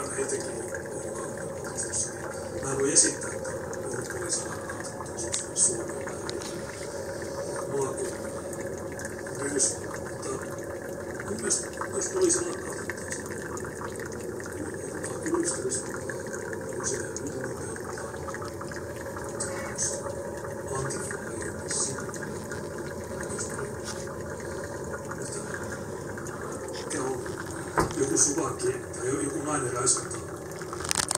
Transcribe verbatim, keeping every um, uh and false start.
mitä he teki ulkomaalaisessa. Mä voin esittää, että Urkuri sanakkaat Suomeen maakunnan myös, mutta mun mielestä jos tuli sanakkaat, ottaa kyllä ystävyysvaltaa usein yhden nopeuttaa antifaa siinä. Mikä on joku suvakki tai joku nainen räiskättää